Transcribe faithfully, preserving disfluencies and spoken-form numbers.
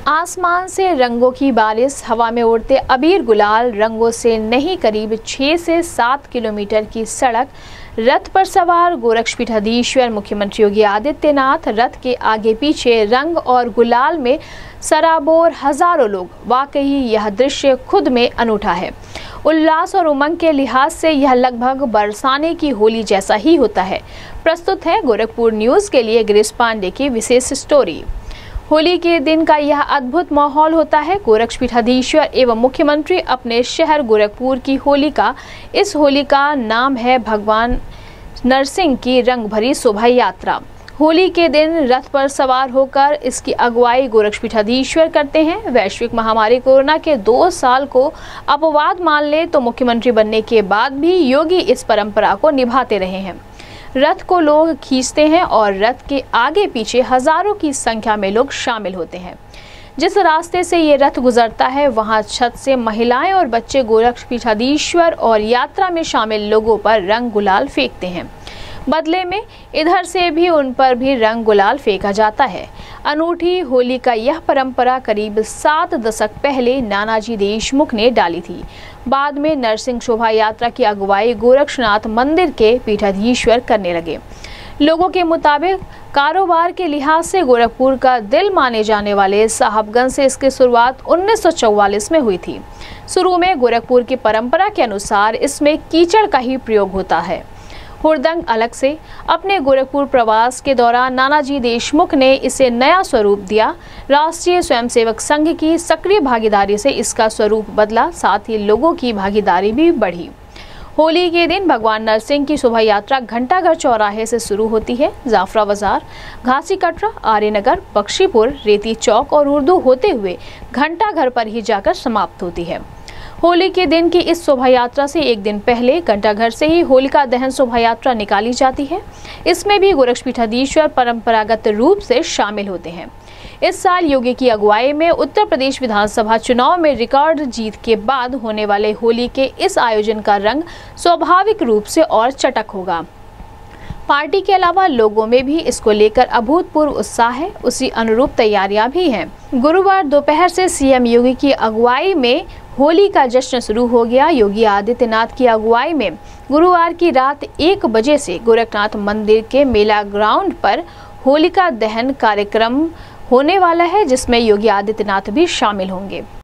आसमान से रंगों की बारिश, हवा में उड़ते अबीर गुलाल रंगों से नहीं, करीब छह से सात किलोमीटर की सड़क, रथ पर सवार गोरक्षपीठाधीश्वर मुख्यमंत्री योगी आदित्यनाथ, रथ के आगे पीछे रंग और गुलाल में सराबोर हजारों लोग। वाकई यह दृश्य खुद में अनूठा है। उल्लास और उमंग के लिहाज से यह लगभग बरसाने की होली जैसा ही होता है। प्रस्तुत है गोरखपुर न्यूज के लिए गिरीश पांडे की विशेष स्टोरी। होली के दिन का यह अद्भुत माहौल होता है। गोरक्षपीठाधीश्वर एवं मुख्यमंत्री अपने शहर गोरखपुर की होली का इस होली का नाम है भगवान नरसिंह की रंग भरी शोभा यात्रा। होली के दिन रथ पर सवार होकर इसकी अगुवाई गोरक्षपीठाधीश्वर करते हैं। वैश्विक महामारी कोरोना के दो साल को अपवाद मान ले तो मुख्यमंत्री बनने के बाद भी योगी इस परंपरा को निभाते रहे हैं। रथ को लोग खींचते हैं और रथ के आगे पीछे हजारों की संख्या में लोग शामिल होते हैं। जिस रास्ते से ये रथ गुजरता है वहां छत से महिलाएं और बच्चे गोरक्षपीठाधीश्वर और यात्रा में शामिल लोगों पर रंग गुलाल फेंकते हैं। बदले में इधर से भी उन पर भी रंग गुलाल फेंका जाता है। अनूठी होली का यह परंपरा करीब सात दशक पहले नानाजी देशमुख ने डाली थी। बाद में नरसिंह शोभा यात्रा की अगुवाई गोरक्षनाथ मंदिर के पीठाधीश्वर करने लगे। लोगों के मुताबिक कारोबार के लिहाज से गोरखपुर का दिल माने जाने वाले साहबगंज से इसकी शुरुआत उन्नीस सौ चौवालीस में हुई थी। शुरू में गोरखपुर की परंपरा के अनुसार इसमें कीचड़ का ही प्रयोग होता है। हुड़दंग अलग से अपने गोरखपुर प्रवास के दौरान नानाजी देशमुख ने इसे नया स्वरूप दिया। राष्ट्रीय स्वयंसेवक संघ की सक्रिय भागीदारी से इसका स्वरूप बदला, साथ ही लोगों की भागीदारी भी बढ़ी। होली के दिन भगवान नरसिंह की शोभा यात्रा घंटाघर चौराहे से शुरू होती है। जाफरा बाजार, घासी कटरा, आर्यनगर, बख्शीपुर, रेती चौक और उर्दू होते हुए घंटाघर पर ही जाकर समाप्त होती है। होली के दिन की इस शोभा यात्रा से एक दिन पहले घंटाघर से ही होलिका दहन शोभा यात्रा निकाली जाती है। इसमें भी गोरक्षपीठाधीश्वर परंपरागत रूप से शामिल होते हैं। इस साल योगी की अगुवाई में उत्तर प्रदेश विधानसभा चुनाव में रिकॉर्ड जीत के बाद होने वाले होली के इस आयोजन का रंग स्वाभाविक रूप से और चटक होगा। पार्टी के अलावा लोगों में भी इसको लेकर अभूतपूर्व उत्साह है। उसी अनुरूप तैयारियां भी हैं। गुरुवार दोपहर से सीएम योगी की अगुवाई में होली का जश्न शुरू हो गया। योगी आदित्यनाथ की अगुवाई में गुरुवार की रात एक बजे से गोरखनाथ मंदिर के मेला ग्राउंड पर होलिका दहन कार्यक्रम होने वाला है, जिसमें योगी आदित्यनाथ भी शामिल होंगे।